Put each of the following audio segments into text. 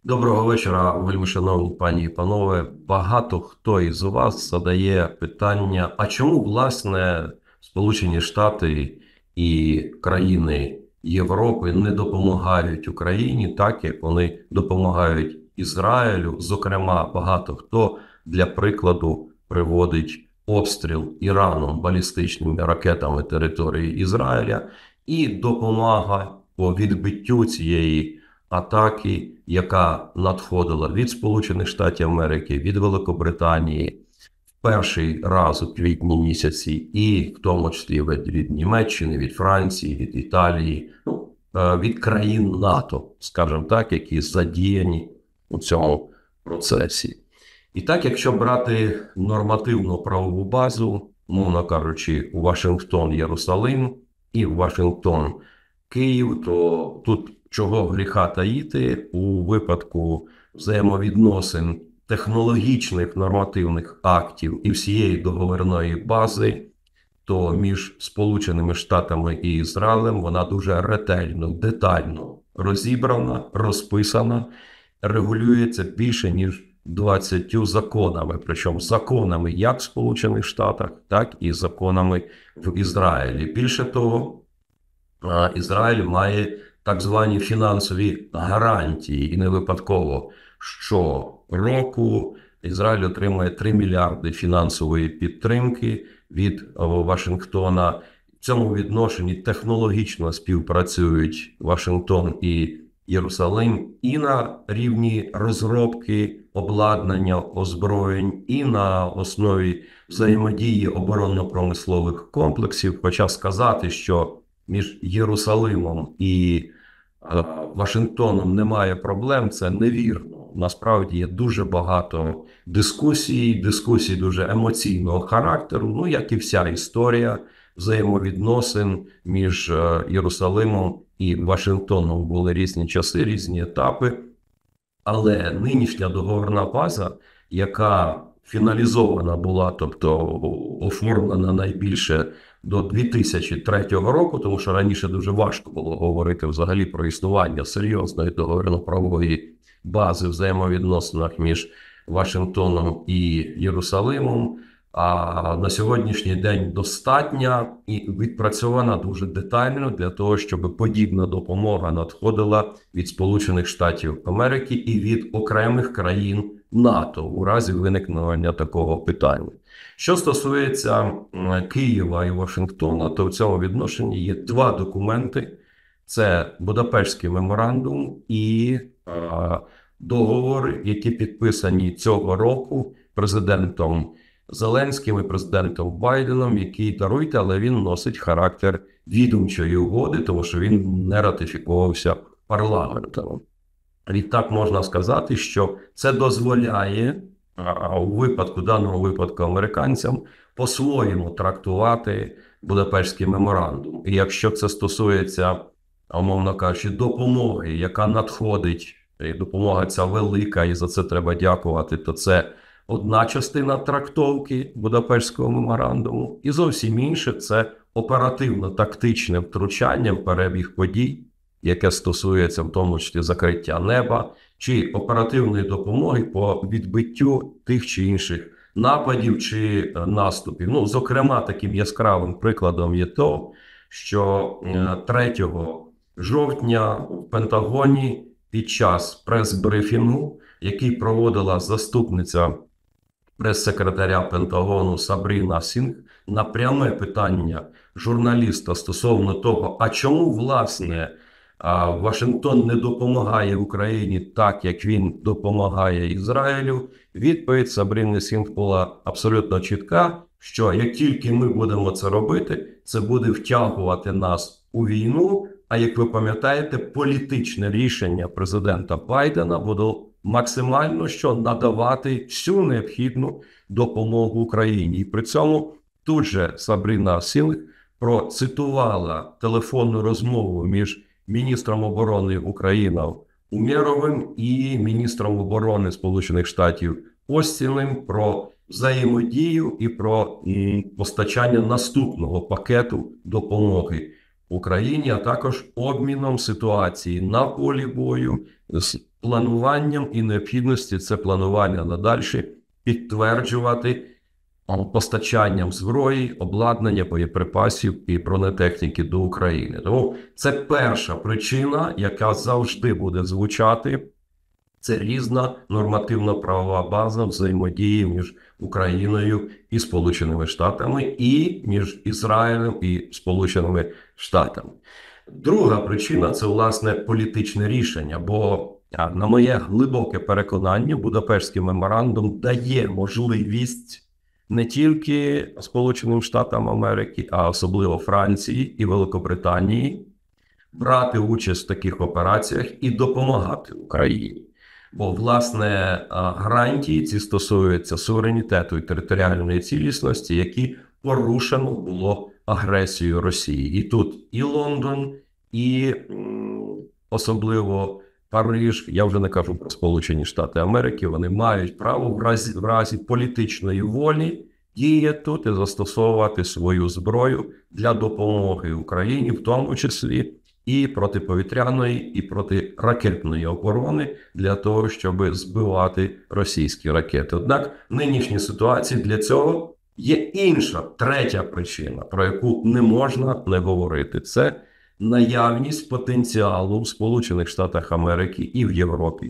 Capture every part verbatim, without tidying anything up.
Доброго вечора, вельмишановні пані і панове. Багато хто із вас задає питання: а чому, власне, Сполучені Штати і країни Європи не допомагають Україні так, як вони допомагають Ізраїлю? Зокрема, багато хто для прикладу приводить обстріл Іраном балістичними ракетами території Ізраїля і допомага по відбиттю цієї атаки, яка надходила від Сполучених Штатів Америки, від Великобританії в перший раз у квітні місяці, і в тому числі від Німеччини, від Франції, від Італії, ну, від країн НАТО, скажімо так, які задіяні у цьому процесі. І так, якщо брати нормативну правову базу, мовно кажучи, Вашингтон, Єрусалим і Вашингтон, Київ, то тут чого гріха таїти у випадку взаємовідносин технологічних нормативних актів і всієї договірної бази, то між Сполученими Штатами і Ізраїлем вона дуже ретельно, детально розібрана, розписана, регулюється більше, ніж двадцятьма законами, причому законами як в Сполучених Штатах, так і законами в Ізраїлі. Більше того, Ізраїль має так звані фінансові гарантії, і не випадково щороку Ізраїль отримує три мільярди фінансової підтримки від Вашингтона. В цьому відношенні технологічно співпрацюють Вашингтон і Єрусалим і на рівні розробки обладнання, озброєнь, і на основі взаємодії оборонно-промислових комплексів. Хоча сказати, що між Єрусалимом і е, Вашингтоном немає проблем, це невірно. Насправді є дуже багато дискусій, дискусій дуже емоційного характеру, ну як і вся історія взаємовідносин між е, Єрусалимом і Вашингтоном. Були різні часи, різні етапи. Але нинішня договорна база, яка фіналізована була, тобто оформлена найбільше до дві тисячі третього року, тому що раніше дуже важко було говорити взагалі про існування серйозної договірно-правової бази в взаємовідносинах між Вашингтоном і Єрусалимом. А на сьогоднішній день достатня і відпрацьована дуже детально для того, щоб подібна допомога надходила від Сполучених Штатів Америки і від окремих країн НАТО у разі виникнення такого питання. Що стосується Києва і Вашингтона, то в цьому відношенні є два документи. Це Будапештський меморандум і е, договори, які підписані цього року президентом Зеленським і президентом Байденом, який, даруйте, але він носить характер відомчої угоди, тому що він не ратифікувався парламентом. Відтак можна сказати, що це дозволяє а, у випадку, даному випадку американцям по-своєму трактувати Будапештський меморандум. І якщо це стосується, умовно кажучи, допомоги, яка надходить, і допомога ця велика, і за це треба дякувати, то це одна частина трактовки Будапештського меморандуму, і зовсім інше – це оперативно-тактичне втручання в перебіг подій, яке стосується в тому числі закриття неба, чи оперативної допомоги по відбиттю тих чи інших нападів чи наступів. Ну, зокрема, таким яскравим прикладом є то, що третього жовтня в Пентагоні під час прес-брифінгу, який проводила заступниця прес-секретаря Пентагону Сабріна Сінг, на пряме питання журналіста стосовно того, а чому, власне, Вашингтон не допомагає Україні так, як він допомагає Ізраїлю, відповідь Сабріни Сінг була абсолютно чітка, що як тільки ми будемо це робити, це буде втягувати нас у війну, а як ви пам'ятаєте, політичне рішення президента Байдена буде максимально що надавати всю необхідну допомогу Україні. І при цьому тут же Сабріна Сінг процитувала телефонну розмову між міністром оборони України Умєровим і міністром оборони Сполучених Штатів Остіним про взаємодію і про і постачання наступного пакету допомоги Україні, а також обміном ситуації на полі бою з плануванням і необхідності це планування надальше підтверджувати постачанням зброї, обладнання, боєприпасів і бронетехніки до України. Тому це перша причина, яка завжди буде звучати. Це різна нормативно-правова база взаємодії між Україною і Сполученими Штатами, і між Ізраїлем і Сполученими Штатами. Друга причина – це, власне, політичне рішення, бо, на моє глибоке переконання, Будапештський меморандум дає можливість не тільки Сполученим Штатам Америки, а особливо Франції і Великобританії брати участь в таких операціях і допомагати Україні. Бо, власне, гарантії ці стосуються суверенітету і територіальної цілісності, які порушено було агресією Росії. І тут і Лондон, і м, особливо Париж, я вже не кажу про Сполучені Штати Америки, вони мають право в разі, в разі політичної волі діяти тут і застосовувати свою зброю для допомоги Україні, в тому числі і протиповітряної, і протиракетної оборони для того, щоб збивати російські ракети. Однак в нинішній ситуації для цього є інша, третя причина, про яку не можна не говорити. Це наявність потенціалу в Сполучених Штатах Америки і в Європі,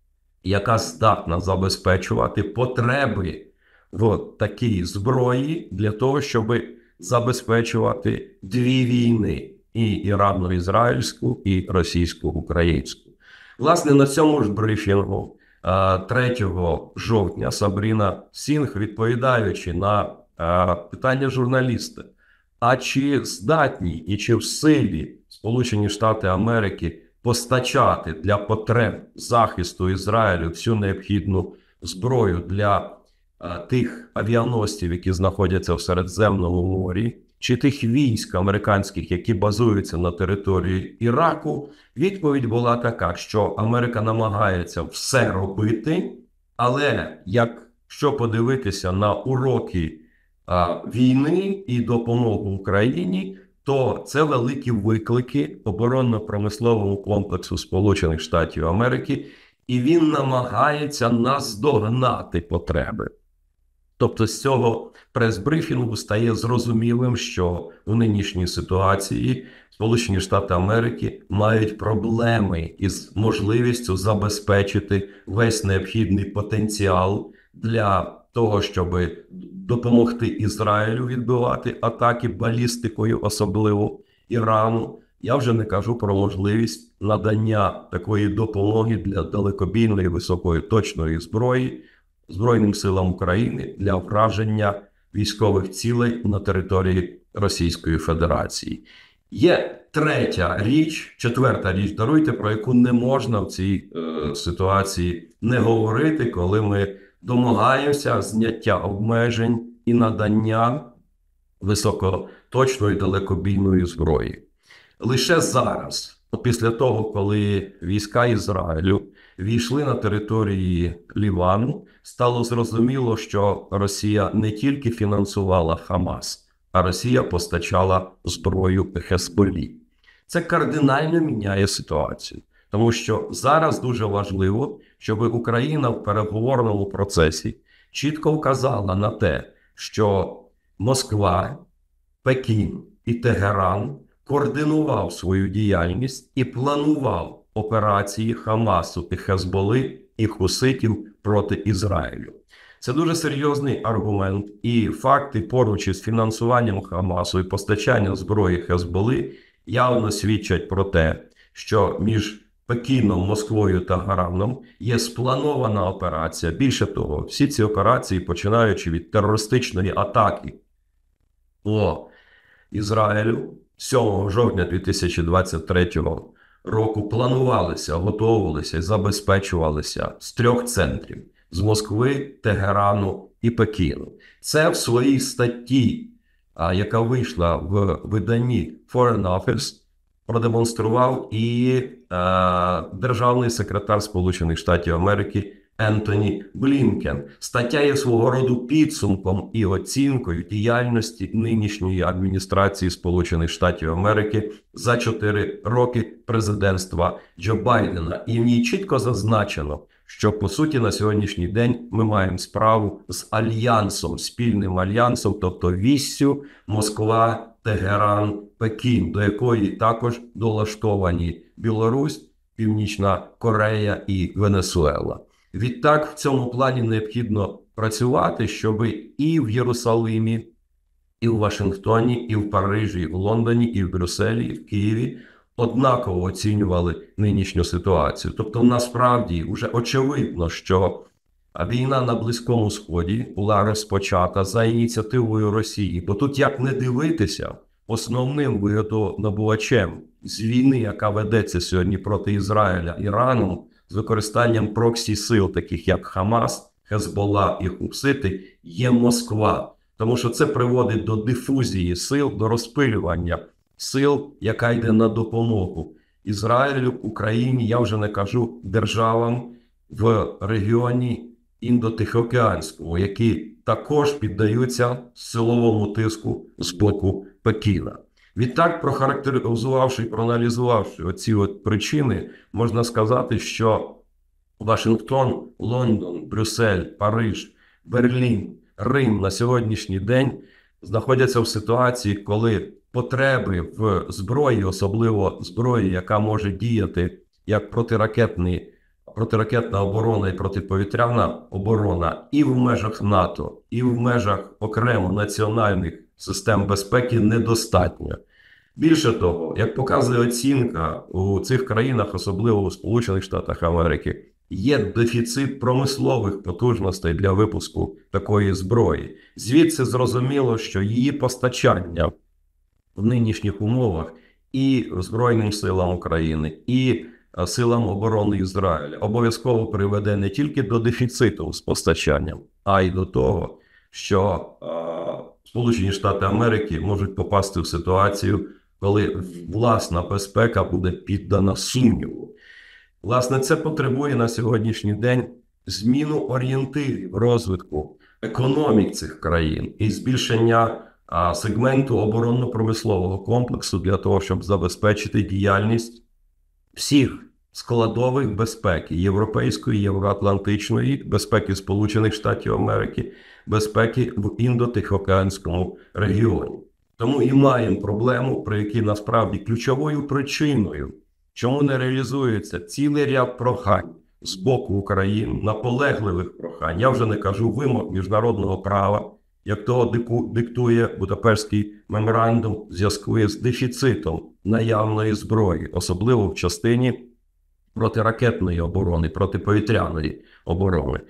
яка здатна забезпечувати потреби в такій зброї для того, щоб забезпечувати дві війни – і іранно-ізраїльську, і російсько-українську. Власне, на цьому ж брифінгу третього жовтня Сабріна Сінг, відповідаючи на питання журналіста, а чи здатні і чи в силі Сполучені Штати Америки постачати для потреб захисту Ізраїлю всю необхідну зброю для а, тих авіаносців, які знаходяться в Середземному морі, чи тих військ американських, які базуються на території Іраку, відповідь була така, що Америка намагається все робити, але якщо подивитися на уроки а, війни і допомогу Україні, то це великі виклики оборонно-промисловому комплексу Сполучених Штатів Америки, і він намагається наздогнати потреби. Тобто з цього прес-брифінгу стає зрозумілим, що у нинішній ситуації Сполучені Штати Америки мають проблеми із можливістю забезпечити весь необхідний потенціал для того, щоб допомогти Ізраїлю відбивати атаки балістикою, особливо Ірану. Я вже не кажу про можливість надання такої допомоги для далекобійної високої точної зброї Збройним силам України для враження військових цілей на території Російської Федерації. Є третя річ, четверта річ, даруйте, про яку не можна в цій е, ситуації не говорити, коли ми домагаємося зняття обмежень і надання високоточної далекобійної зброї. Лише зараз, після того, коли війська Ізраїлю війшли на території Лівану, стало зрозуміло, що Росія не тільки фінансувала Хамас, а Росія постачала зброю Хезболлі. Це кардинально міняє ситуацію, тому що зараз дуже важливо, щоб Україна в переговорному процесі чітко вказала на те, що Москва, Пекін і Тегеран координував свою діяльність і планував операції Хамасу і Хезболли і хуситів проти Ізраїлю. Це дуже серйозний аргумент, і факти поруч із фінансуванням Хамасу і постачанням зброї Хезболли явно свідчать про те, що між Пекіном, Москвою та Гораном є спланована операція. Більше того, всі ці операції, починаючи від терористичної атаки по Ізраїлю сьомого жовтня дві тисячі двадцять третього року, планувалися, готувалися і забезпечувалися з трьох центрів – з Москви, Тегерану і Пекіну. Це в своїй статті, а, яка вийшла в виданні Foreign Office, продемонстрував і а, державний секретар Сполучених Штатів Америки Ентоні Блінкен. Стаття є свого роду підсумком і оцінкою діяльності нинішньої адміністрації Сполучених Штатів Америки за чотири роки президентства Джо Байдена. І в ній чітко зазначено, що, по суті, на сьогоднішній день ми маємо справу з альянсом, спільним альянсом, тобто віссю Москва, Тегеран, Пекін, до якої також долаштовані Білорусь, Північна Корея і Венесуела. Відтак, в цьому плані необхідно працювати, щоб і в Єрусалимі, і в Вашингтоні, і в Парижі, і в Лондоні, і в Брюсселі, і в Києві однаково оцінювали нинішню ситуацію. Тобто, насправді, вже очевидно, що війна на Близькому Сході була розпочата за ініціативою Росії. Бо тут, як не дивитися, основним вигодонабувачем з війни, яка ведеться сьогодні проти Ізраїля Іраном, з використанням проксі-сил, таких як Хамас, Хезболла і Хусити, є Москва. Тому що це приводить до дифузії сил, до розпилювання сил, яка йде на допомогу Ізраїлю, Україні, я вже не кажу державам в регіоні Індо-Тихоокеанському, які також піддаються силовому тиску з боку Пекіна. Відтак, прохарактеризувавши і проаналізувавши оці от причини, можна сказати, що Вашингтон, Лондон, Брюссель, Париж, Берлін, Рим на сьогоднішній день знаходяться в ситуації, коли потреби в зброї, особливо зброї, яка може діяти як протиракетний, протиракетна оборона і протиповітряна оборона і в межах НАТО, і в межах окремо національних систем безпеки недостатньо. Більше того, як показує оцінка, у цих країнах, особливо у Сполучених Штатах Америки, є дефіцит промислових потужностей для випуску такої зброї. Звідси зрозуміло, що її постачання в нинішніх умовах і Збройним силам України, і силам оборони Ізраїля обов'язково приведе не тільки до дефіциту з постачанням, а й до того, що е, Сполучені Штати Америки можуть попасти в ситуацію, коли власна безпека буде піддана сумніву. Власне, це потребує на сьогоднішній день зміну орієнтирів розвитку економік цих країн і збільшення а, сегменту оборонно-промислового комплексу для того, щоб забезпечити діяльність всіх складових безпеки, європейської, євроатлантичної, безпеки Сполучених Штатів Америки, безпеки в Індо-Тихоокеанському регіоні. Тому і маємо проблему, при якій насправді ключовою причиною, чому не реалізується цілий ряд прохань з боку України, наполегливих прохань, я вже не кажу вимог міжнародного права, як того диктує Будапештський меморандум в зв'язку з дефіцитом наявної зброї, особливо в частині протиракетної оборони, протиповітряної оборони.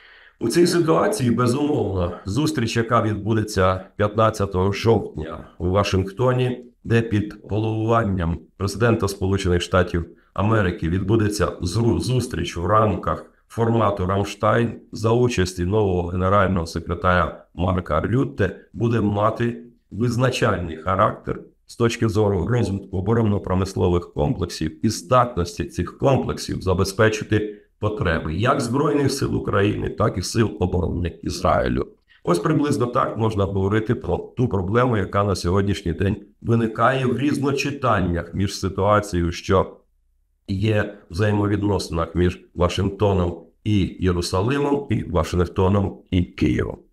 У цій ситуації, безумовно, зустріч, яка відбудеться п'ятнадцятого жовтня у Вашингтоні, де під головуванням президента Сполучених Штатів Америки відбудеться зустріч в рамках формату Рамштайн за участі нового генерального секретаря Марка Рютте, буде мати визначальний характер з точки зору розвитку оборонно-промислових комплексів і здатності цих комплексів забезпечити потреби як Збройних сил України, так і сил оборони Ізраїлю. Ось приблизно так можна говорити про ту проблему, яка на сьогоднішній день виникає в різночитаннях між ситуацією, що є в взаємовідносинах між Вашингтоном і Єрусалимом, і Вашингтоном і Києвом.